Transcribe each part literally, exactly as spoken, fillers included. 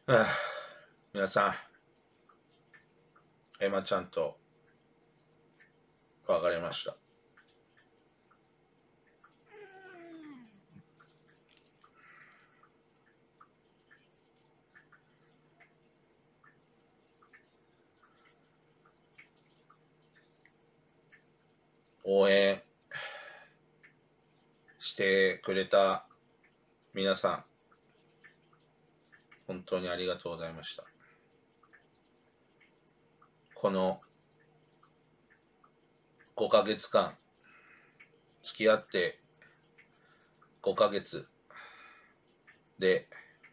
はあ、皆さん、エマちゃんと別れました。応援してくれた皆さん、本当にありがとうございました。このごかげつかん、付き合ってごかげつで、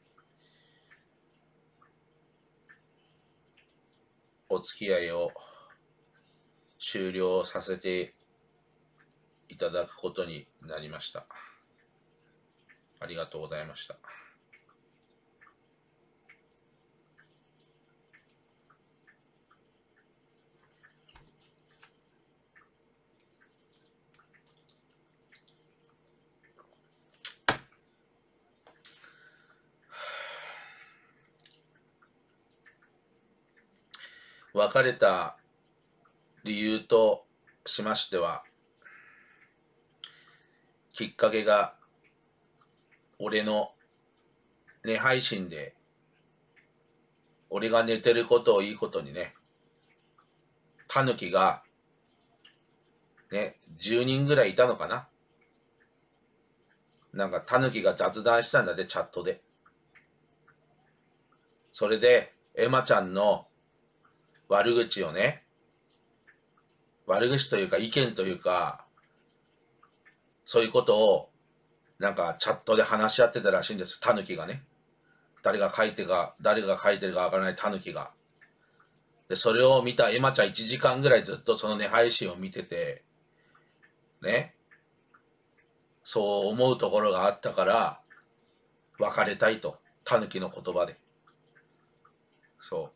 お付き合いを終了させていただくことになりました。ありがとうございました。別れた理由としましては、きっかけが俺の寝配信で俺が寝てることをいいことにね、タヌキがね、じゅうにんぐらいいたのかな。なんかタヌキが雑談したんだって、チャットで。それでエマちゃんの悪口をね、悪口というか意見というか、そういうことをなんかチャットで話し合ってたらしいんです、タヌキがね。誰が書いてか、誰が書いてるかわからないタヌキが。で、それを見たエマちゃんいちじかんぐらいずっとそのね、配信を見てて、ね、そう思うところがあったから、別れたいと。タヌキの言葉で。そう。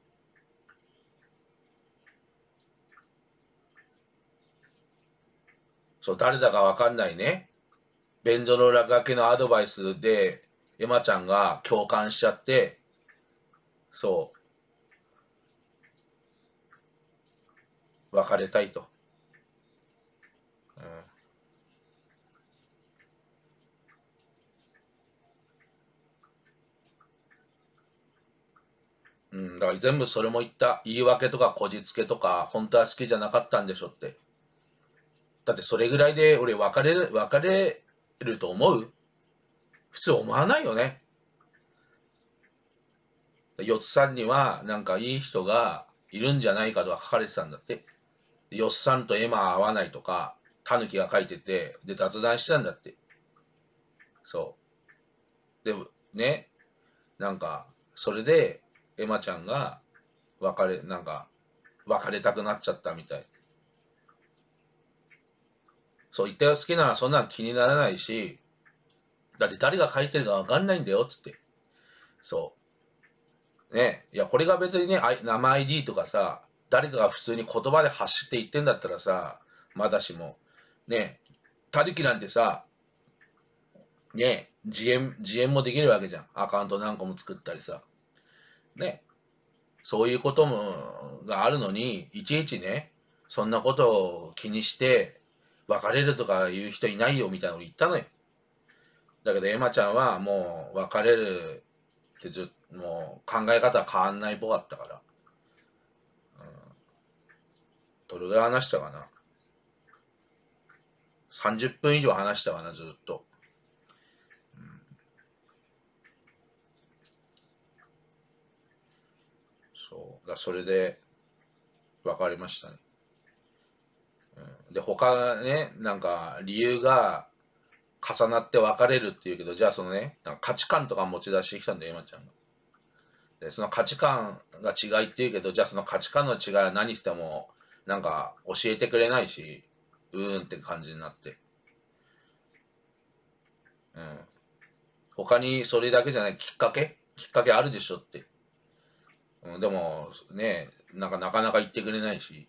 そう、誰だかわかんないね。便所の落書きのアドバイスで、エマちゃんが共感しちゃって、そう、別れたいと。うん。うん、だから全部それも言った。言い訳とかこじつけとか、本当は好きじゃなかったんでしょって。だってそれぐらいで俺別れる、別れると思う？普通思わないよね。ヨッツさんにはなんかいい人がいるんじゃないかとか書かれてたんだって。ヨッツさんとエマは合わないとか、タヌキが書いてて、で雑談してたんだって。そう。で、ね、なんか、それで、エマちゃんが、別れ、なんか、別れたくなっちゃったみたい。そう言ったよ、好きならそんなん気にならないし、だって誰が書いてるかわかんないんだよ、つって。そう。ね、いや、これが別にね、生 アイディー とかさ、誰かが普通に言葉で発して言ってんだったらさ、まだしも、ね、他力なんてさ、ね、自演、自演もできるわけじゃん。アカウント何個も作ったりさ。ね、そういうことも、があるのに、いちいちね、そんなことを気にして、別れるとか言う人いないよみたいなの言ったのよ。だけどエマちゃんはもう別れるってずっもう考え方は変わんないっぽかったから。どれぐらい話したかな？ さんじゅっ 分以上話したかな、ずっと。そう。だそれで別れましたね。で、他ね、なんか理由が重なって別れるっていうけど、じゃあそのね、なんか価値観とか持ち出してきたんだよ、エマちゃんが。で、その価値観が違いって言うけど、じゃあその価値観の違いは何しても、なんか教えてくれないし、うーんって感じになって。うん。他にそれだけじゃないきっかけきっかけあるでしょって。うん、でも、ね、なんかなかなか言ってくれないし。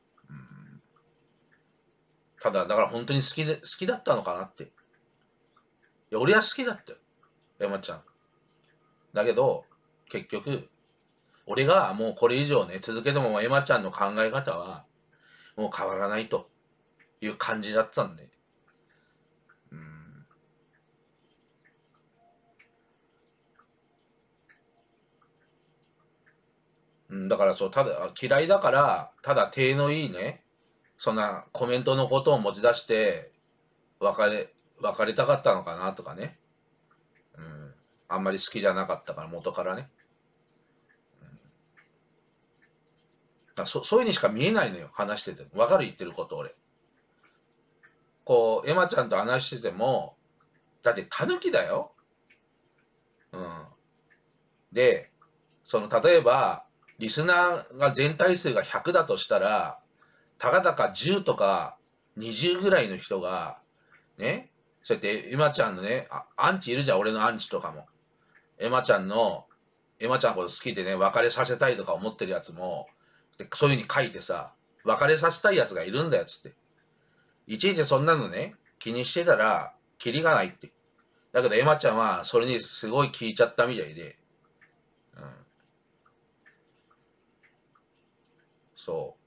ただ、だから本当に好きで、好きだったのかなって。いや、俺は好きだったよ。山ちゃん。だけど、 結局、俺がもうこれ以上ね、続けてももうエマちゃんの考え方は、もう変わらないという感じだったんで。うん。うん、だからそう、ただ、嫌いだから、ただ手のいいね、そんなコメントのことを持ち出して、別れ、別れたかったのかなとかね。うん。あんまり好きじゃなかったから、元からね。だそそういうにしか見えないのよ、話してても。わかる言ってること、俺。こう、エマちゃんと話してても、だってタヌキだよ。うん。で、その、例えば、リスナーが全体数がひゃくだとしたら、たかだかじゅうとかにじゅうぐらいの人が、ね、そうやってエマちゃんのね、あアンチいるじゃん、俺のアンチとかも。エマちゃんの、エマちゃんのこと好きでね、別れさせたいとか思ってるやつも、でそういうふうに書いてさ、別れさせたいやつがいるんだよ、つって。いちいちそんなのね、気にしてたら、キリがないって。だけどエマちゃんは、それにすごい聞いちゃったみたいで、うん、そう。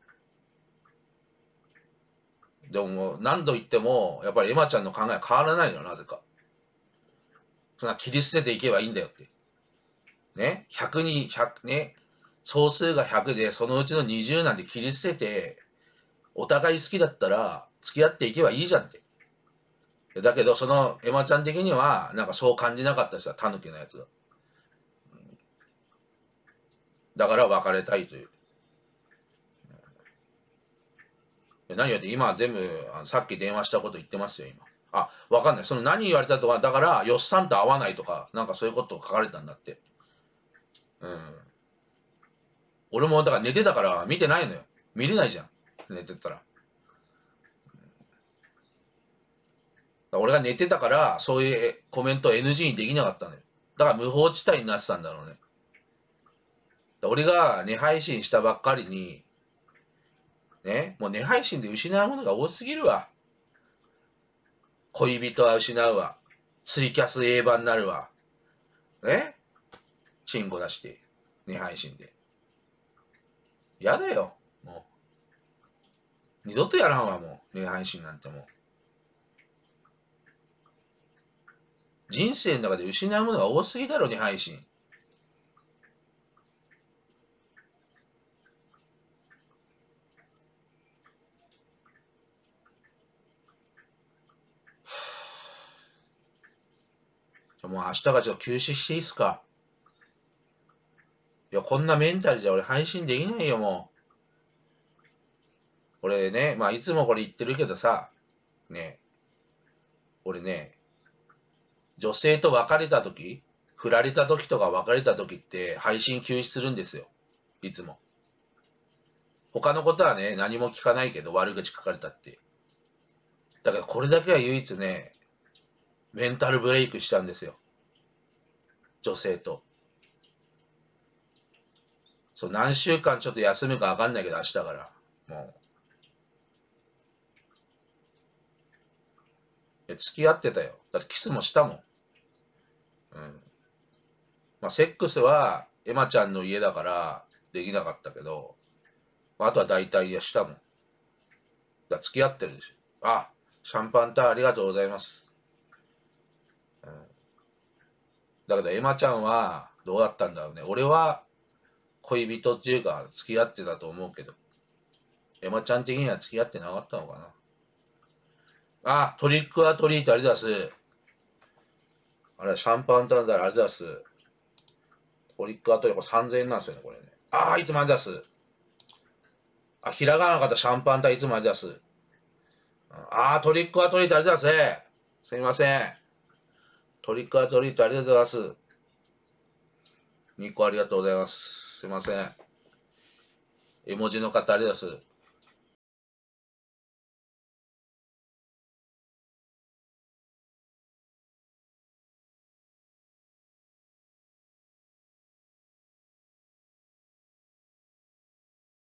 でももう何度言っても、やっぱりエマちゃんの考えは変わらないの、なぜか。そんな切り捨てていけばいいんだよって。ね、ひゃくに、ひゃくね、総数がひゃくで、そのうちのにじゅうなんて切り捨てて、お互い好きだったら、付き合っていけばいいじゃんって。だけど、その、エマちゃん的には、なんかそう感じなかったですよ、タヌキのやつが。だから別れたいという。何言われて、今全部、さっき電話したこと言ってますよ、今。あ、わかんない。その何言われたとか、だから、よっさんと会わないとか、なんかそういうこと書かれたんだって。うん。俺も、だから寝てたから見てないのよ。見れないじゃん。寝てたら。俺が寝てたから、そういうコメント エヌジー にできなかったのよ。だから無法地帯になってたんだろうね。俺が寝配信したばっかりに、ね、もう寝配信で失うものが多すぎるわ。恋人は失うわ。ツイキャス A 版になるわ。ね、チンコ出して、寝配信で。やだよ、もう。二度とやらんわ、もう。寝配信なんてもう。人生の中で失うものが多すぎだろ、寝配信。もう明日がちょっと休止していいっすか？いや、こんなメンタルじゃ俺配信できないよ、もう。俺ね、まあいつもこれ言ってるけどさ、ね、俺ね、女性と別れた時、振られた時とか別れた時って配信休止するんですよ。いつも。他のことはね、何も聞かないけど悪口書かれたって。だからこれだけは唯一ね、メンタルブレイクしたんですよ。女性と。そう、何週間ちょっと休むかわかんないけど明日から。もう。付き合ってたよ。だってキスもしたもん。うん。まあ、セックスは、エマちゃんの家だから、できなかったけど、まあ、あとは大体したもん。だから付き合ってるでしょ。あ、シャンパンタワーありがとうございます。うん。だけど、エマちゃんは、どうだったんだろうね。俺は、恋人っていうか、付き合ってたと思うけど、エマちゃん的には付き合ってなかったのかな。あ、トリックアトリートありがとうございます。あれ、シャンパンタワーありがとうございます。トリックアトリート、これさんぜんえんなんですよね、これね。あー、いつもありがとうございます。あ、ひらがなの方、シャンパンタワーいつもありがとうございます。あー、トリックアトリートありがとうございます。すみません。トリックアトリートありがとうございます。にこありがとうございます。すいません。絵文字の方ありがとうございます。